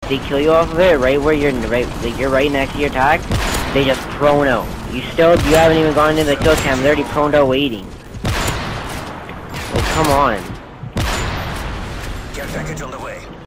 They kill you off of it right where you're right next to your tag. They just prone out. You haven't even gone into the kill cam. They're already proned out waiting. Like, come on. Care package on the way.